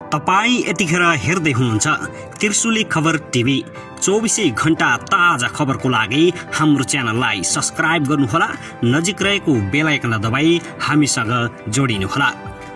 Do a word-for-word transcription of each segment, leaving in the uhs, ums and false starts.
तपाई यतिखेर हेर्दै हुनुहुन्छ त्रिशुली खबर टिभी। चौबीसै घण्टा ताजा खबरको लागि हाम्रो च्यानललाई सब्स्क्राइब गर्नुहोला, नजिक रहेको बेल आइकन दबाई हामीसँग जोडिनुहोला।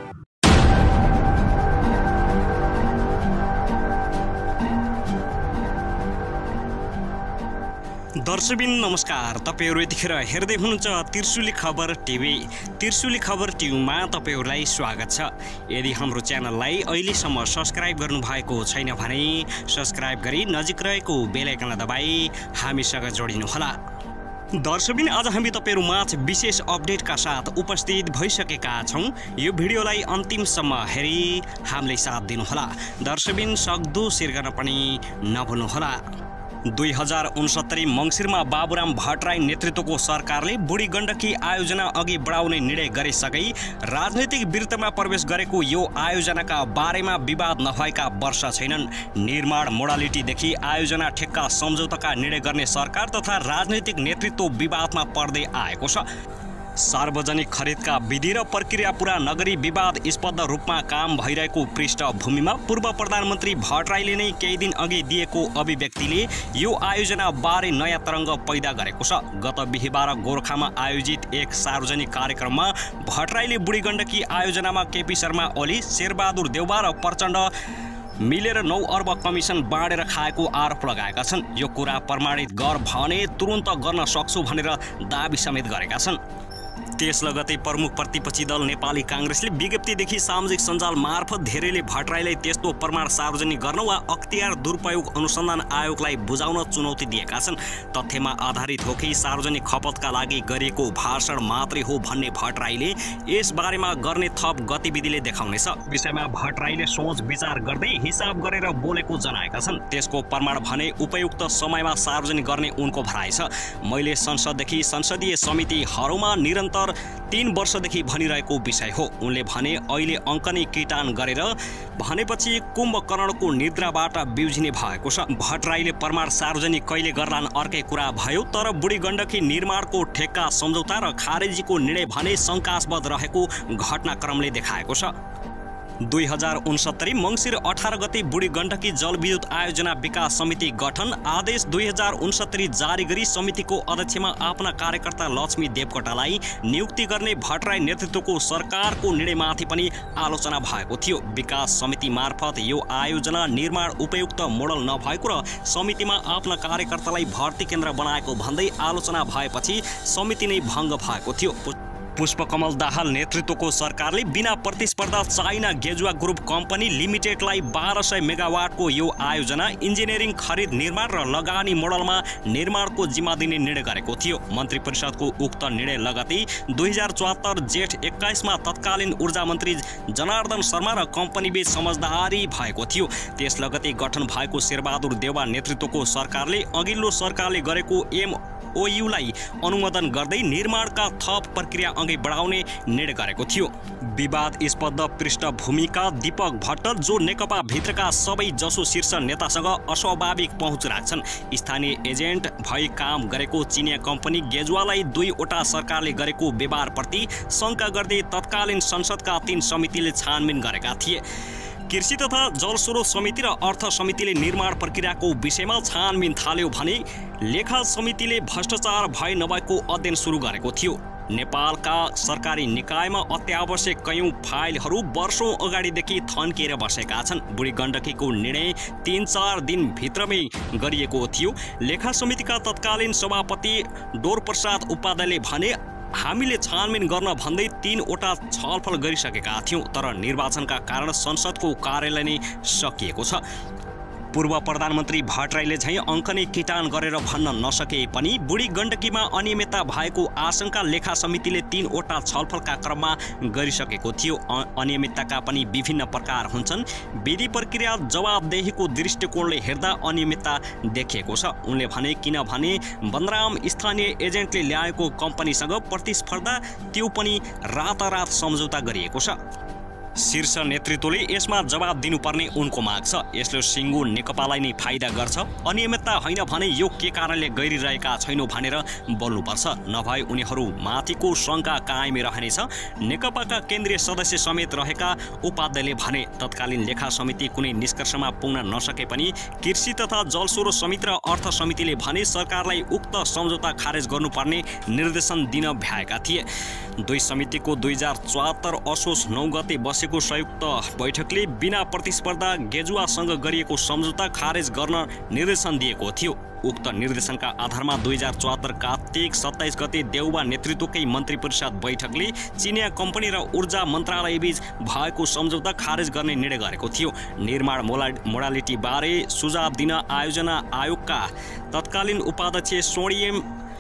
दर्शकबिन नमस्कार, तपाईहरु यतिखेर हेर्दै हुनुहुन्छ त्रिशुली खबर टिभी। त्रिशुली खबर टिभीमा तपाईहरुलाई स्वागत छ। यदि हाम्रो च्यानललाई अहिलेसम्म सब्स्क्राइब गर्नु भएको छैन भने सब्स्क्राइब गरी नजिक रहेको बेल आइकन दबाई हामीसँग जोडिनु होला। दर्शकबिन आज हामी तपाईहरुमाझ विशेष अपडेटका साथ उपस्थित भइसकेका छौं। यो भिडियोलाई अन्तिमसम्म हेरी हामीलाई साथ दिनुहोला। दर्शकबिन सक्दो शेयर गर्न पनि नभुल्नुहोला। दुई हजार उनसत्तरी मङ्सिरमा बाबुराम भट्टराई नेतृत्वको सरकारले बुढी गण्डकी आयोजना अघि बढाउने निर्णय गरिसकै राजनैतिक वृत्तमा प्रवेश गरेको यो आयोजनाका बारेमा विवाद नभएका वर्ष छैनन्। निर्माण मोडालिटीदेखि आयोजना ठेक्का सम्झौताका निर्णय गर्ने सरकार तथा राजनैतिक नेतृत्व विवादमा पर्दै आएको छ। सार्वजनिक खरिदका विधि र प्रक्रिया पूरा नगरी विवादस्पद रूपमा काम भइरहेको पृष्ठभूमिमा पूर्व प्रधानमन्त्री भट्टराईले नै केही दिन अघि दिएको अभिव्यक्तिले यो आयोजना बारे नयाँ तरङ्ग पैदा गरेको छ। गत बिहीबार गोरखामा आयोजित एक सार्वजनिक कार्यक्रममा भट्टराईले बुढी गण्डकी आयोजनामा केपी शर्मा ओली, शेरबहादुर देउवा र प्रचण्ड मिलेर नौ अर्ब कमिसन बाँडेर खाएको आरोप लगाएका छन्। यो कुरा प्रमाणित गर भने तुरुन्त गर्न सक्छु भनेर दाबी समेत गरेका छन्। त्यस लगतै प्रमुख प्रतिपक्षी दल नेपाली कांग्रेसले विज्ञप्तिदेखि सामाजिक सञ्जाल मार्फत धेरैले भट्टराईलाई त्यस्तो प्रमाण सार्वजनिक गर्न वा अख्तियार दुरुपयोग अनुसन्धान आयोगलाई बुझाउन चुनौती दिएका छन्। तथ्यमा आधारित हो कि सार्वजनिक खपतका लागि गरिएको भाषण मात्रै हो भन्ने भट्टराईले यस बारेमा गर्ने थप गतिविधिले देखाउनेछ। विषयमा भट्टराईले सोच विचार गर्दै हिसाब गरेर बोलेको जनाएका छन्। त्यसको प्रमाण भने उपयुक्त समयमा सार्वजनिक गर्ने उनको भनाइ छ। मैले संसददेखि संसदीय समितिहरूमा निरन्तर तीन वर्षदेखि भनिरहेको विषय हो। उनले भने अहिले अङ्कनी किटान गरेर भनेपछि कुम्भकर्णको निद्राबाट बिउजिने भएको छ। भट्टराईले प्रमाण सार्वजनिक कहिले गर्लान् अर्कै कुरा भयो, तर बुढी गण्डकी निर्माणको ठेक्का सम्झौता र खारेजीको निर्णय भने शङ्कास्पद रहेको घटनाक्रमले देखाएको छ। दुई हजार उनसत्तरी मङ्सिर अठार गते बुढी गण्डकी जलविद्युत आयोजना विकास समिति गठन आदेश दुई हजार उनसत्तरी जारी गरी समितिको अध्यक्षमा आफ्ना कार्यकर्ता लक्ष्मी देवकोटालाई नियुक्ति गर्ने भट्टराई नेतृत्वको सरकारको निर्णयमाथि पनि आलोचना भएको थियो। विकास समिति मार्फत यो आयोजना निर्माण उपयुक्त मोडल नभएको र समितिमा आफ्ना कार्यकर्तालाई भर्ती केन्द्र बनाएको भन्दै आलोचना भएपछि समिति नै भङ्ग भएको थियो। पुष्पकमल दाहाल नेतृत्वको सरकारले बिना प्रतिस्पर्धा चाइना गेजुवा ग्रुप कम्पनी लिमिटेडलाई बाह्र सय मेगावाटको यो आयोजना इन्जिनियरिङ खरिद निर्माण र लगानी मोडलमा निर्माणको जिम्मा दिने निर्णय गरेको थियो। मन्त्री परिषदको उक्त निर्णय लगतै दुई हजार चौहत्तर जेठ एक्काइसमा तत्कालीन ऊर्जा मन्त्री जनार्दन शर्मा र कम्पनीबीच समझदारी भएको थियो। त्यस लगतै गठन भएको शेरबहादुर देउवा नेतृत्वको सरकारले अघिल्लो सरकारले गरेको एम ओयुलाई अनुमोदन गर्दै निर्माणका थप प्रक्रिया अघि बढाउने निर्णय गरेको थियो। विवादस्पद पृष्ठभूमिका दीपक भट्ट जो नेकपा भित्रका सबै जसो शीर्ष नेतासँग अस्वाभाविक पहुँच राख्छन्। स्थानीय एजेन्ट भई काम गरेको चिनिया कम्पनी गेजुवालाई दुईवटा सरकारले गरेको व्यवहारप्रति शङ्का गर्दै तत्कालीन संसदका तीन समितिले छानबिन गरेका थिए। कृषि तथा जलस्रोत समिति र अर्थ समितिले निर्माण प्रक्रियाको विषयमा छानबिन थाल्यो भने लेखा समितिले भ्रष्टाचार भए नभएको अध्ययन सुरु गरेको थियो। नेपालका सरकारी निकायमा अत्यावश्यक कयौं फाइलहरू वर्षौं अगाडिदेखि थन्किएर बसेका छन्। बुढी गण्डकीको निर्णय तीन चार दिनभित्रमै गरिएको थियो। लेखा समितिका तत्कालीन सभापति डोरप्रसाद उपाध्यायले भने हामीले छानबिन गर्न भन्दै तीनवटा छलफल गरिसकेका थियौं, तर निर्वाचनका कारण संसदको कार्यालय नै सकिएको छ। पूर्व प्रधानमन्त्री भट्टराईले झैं अङ्कनी किटान गरेर भन्न नसके पनि बुढी गण्डकीमा अनियमितता भएको आशंका लेखा समितिले तीनवटा छलफलका क्रममा गरिसकेको थियो। अनियमितताका पनि विभिन्न प्रकार हुन्छन्। विधि प्रक्रिया जवाबदेहीको दृष्टिकोणले हेर्दा अनियमितता देखिएको छ। उनले भने किनभने बन्दराम स्थानीय एजेन्टले ल्याएको कम्पनीसँग प्रतिस्पर्धा त्यो पनि रातारात सम्झौता गरिएको छ। शीर्ष नेतृत्वले यसमा जवाब दिनुपर्ने उनको माग छ। यसले सिङ्गो नेकपालाई नै फाइदा गर्छ। अनियमितता होइन भने यो के कारणले गरिरहेका छैनौँ भनेर बोल्नुपर्छ, नभए उनीहरू माथिको शङ्का कायमै रहनेछ। नेकपाका केन्द्रीय सदस्य समेत रहेका उपाध्यायले भने तत्कालीन लेखा समिति कुनै निष्कर्षमा पुग्न नसके पनि कृषि तथा जलस्रोत समिति र अर्थ समितिले भने सरकारलाई उक्त सम्झौता खारेज गर्नुपर्ने निर्देशन दिन भ्याएका थिए। दुई समितिको दुई हजार चौहत्तर असोज नौ गते बसेको संयुक्त बैठकले बिना प्रतिस्पर्धा गेजुवासँग गरिएको सम्झौता खारेज गर्न निर्देशन दिएको थियो। उक्त निर्देशनका आधारमा दुई हजार चौहत्तर कार्तिक सत्ताइस गते देउबा नेतृत्वकै मन्त्री परिषद बैठकले चिनिया कम्पनी र ऊर्जा मन्त्रालयबीच भएको सम्झौता खारेज गर्ने निर्णय गरेको थियो। निर्माण मोडा मोडालिटीबारे सुझाव दिन आयोजना आयोगका तत्कालीन उपाध्यक्ष स्वर्णिम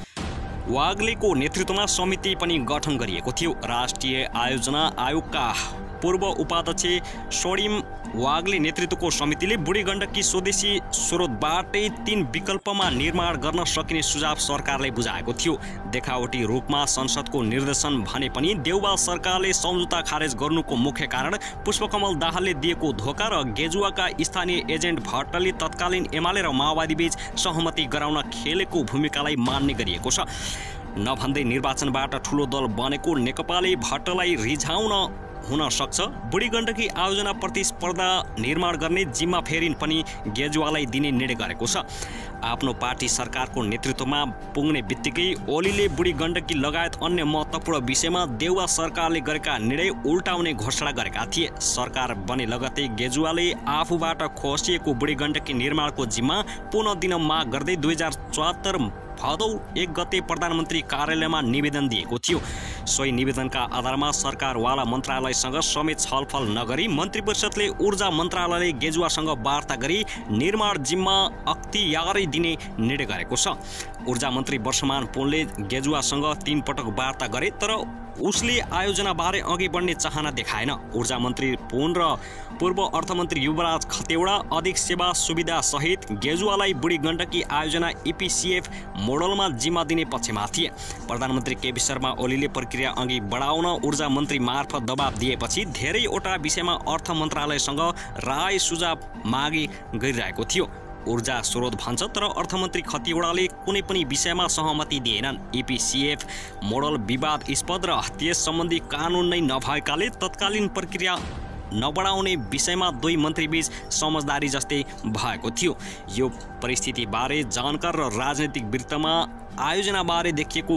वाग्लेको नेतृत्वमा समिति पनि गठन गरिएको थियो। राष्ट्रिय आयोजना आयोगका पूर्व उपाध्यक्ष स्वर्णिम वाग्ले नेतृत्वको समितिले बुढी गण्डकी स्वदेशी स्रोतबाटै तीन विकल्पमा निर्माण गर्न सकिने सुझाव सरकारले बुझाएको थियो। देखावटी रूपमा संसदको निर्देशन भने पनि देउबा सरकारले सम्झौता खारेज गर्नुको मुख्य कारण पुष्पकमल दाहालले दिएको धोका र गेजुवाका स्थानीय एजेन्ट भट्टले तत्कालीन एमाले र माओवादी बीच सहमति गराउन खेलेको भूमिकालाई मान्ने गरिएको छ। नभन्दै निर्वाचनबाट ठूलो दल बनेको नेकपाले भट्टलाई रिझाउन हुन सक्छ। बुढी गण्डकी आयोजना प्रतिस्पर्धा निर्माण गर्ने जिम्मा फेरि पनि गेजुवालाई दिने निर्णय गरेको छ। आफ्नो पार्टी सरकारको नेतृत्वमा पुग्ने बित्तिकै ओलीले बुढी गण्डकी लगायत अन्य महत्त्वपूर्ण विषयमा देउवा सरकारले गरेका निर्णय उल्टाउने घोषणा गरेका थिए। सरकार बने लगतै गेजुवाले आफूबाट खोसिएको बुढी गण्डकी निर्माणको जिम्मा पुनः दिन माग गर्दै दुई हजार चौहत्तर भदौ एक गते प्रधानमन्त्री कार्यालयमा निवेदन दिएको थियो। सोही निवेदनका आधारमा सरकारवाला मन्त्रालयसँग समेत छलफल नगरी मन्त्री परिषदले ऊर्जा मन्त्रालयले गेजुवासँग वार्ता गरी निर्माण जिम्मा अख्तियारै दिने निर्णय गरेको छ। ऊर्जा मन्त्री वर्षमान पुनले गेजुवासँग तीन पटक वार्ता गरे तर उसले आयोजनाबारे अघि बढ्ने चाहना देखाएन। ऊर्जा मन्त्री पुन र पूर्व अर्थमन्त्री युवराज खतेवडा अधिक सेवा सुविधा सहित गेजुवालाई बुढी गण्डकी आयोजना इपिसिएफ मोडलमा जिम्मा दिने पक्षमा थिए। प्रधानमन्त्री केपी शर्मा ओलीले प्रक्रिया अघि बढाउन ऊर्जा मन्त्री मार्फत दबाब दिएपछि धेरैवटा विषयमा अर्थ मन्त्रालयसँग राय सुझाव मागी गरिरहेको थियो। ऊर्जा स्रोत भन्छ तर अर्थमन्त्री खतिवडाले कुनै पनि विषयमा सहमति दिएनन्। इपिसिएफ मोडल विवादस्पद र त्यस सम्बन्धी कानुन नै नभएकाले तत्कालीन प्रक्रिया नबढाउने विषयमा दुई मन्त्रीबीच समझदारी जस्तै भएको थियो। यो परिस्थितिबारे जानकार र राजनैतिक वृत्तमा आयोजनाबारे देखिएको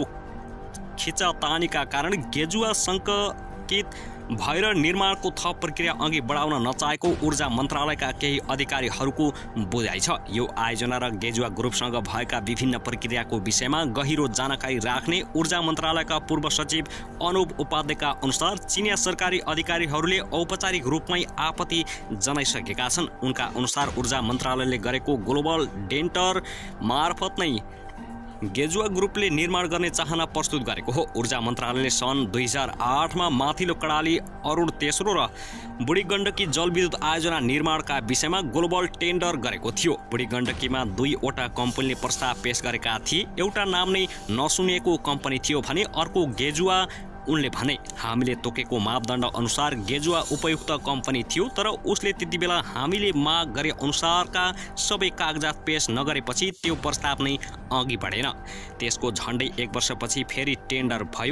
खिचातानीका कारण गेजुवा सङ्ककित भएर निर्माणको थप प्रक्रिया अघि बढाउन नचाहेको ऊर्जा मन्त्रालयका केही अधिकारीहरूको बुझाइ छ। यो आयोजना र गेजुवा ग्रुपसँग भएका विभिन्न प्रक्रियाको विषयमा गहिरो जानकारी राख्ने ऊर्जा मन्त्रालयका पूर्व सचिव अनुप उपाध्यायका अनुसार चिनिया सरकारी अधिकारीहरूले औपचारिक रूपमै आपत्ति जनाइसकेका छन्। उनका अनुसार ऊर्जा मन्त्रालयले गरेको ग्लोबल टेन्डर मार्फत नै गेजुवा ग्रुपले निर्माण गर्ने चाहना प्रस्तुत गरेको हो। ऊर्जा मन्त्रालयले सन् दुई हजार आठमा माथिल्लो कडाली अरुण तेस्रो र बुढी गण्डकी जलविद्युत आयोजना निर्माणका विषयमा ग्लोबल टेन्डर गरेको थियो। बुढी गण्डकीमा दुईवटा कम्पनीले प्रस्ताव पेश गरेका थिए। एउटा नाम नै नसुनिएको कम्पनी थियो भने अर्को गेजुवा। उनले भने हामीले तोकेको मापदण्ड अनुसार गेजुवा उपयुक्त कम्पनी थियो तर उसले त्यति बेला हामीले माग गरे अनुसारका सबै कागजात पेश नगरेपछि त्यो प्रस्ताव नै अघि बढेन। त्यसको झन्डै एक वर्षपछि फेरि टेन्डर भयो।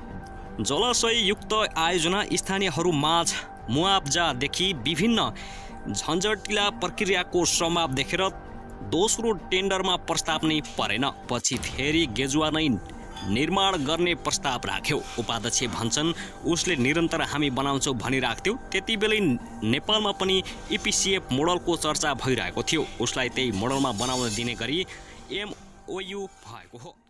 जलाशययुक्त आयोजना स्थानीयहरूमाझ मुआब्जादेखि विभिन्न झन्झटिला प्रक्रियाको सम्भाव देखेर दोस्रो टेन्डरमा प्रस्ताव नै परेन। पछि फेरि गेजुवा नै निर्माण गर्ने प्रस्ताव राख्यो। उपाध्यक्ष भन्छन् उसले निरन्तर हामी बनाउँछौँ भनिराख्थ्यो। त्यति बेलै नेपालमा पनि इपिसिएफ मोडलको चर्चा भइरहेको थियो। उसलाई त्यही मोडलमा बनाउन दिने गरी एमओयू भएको हो।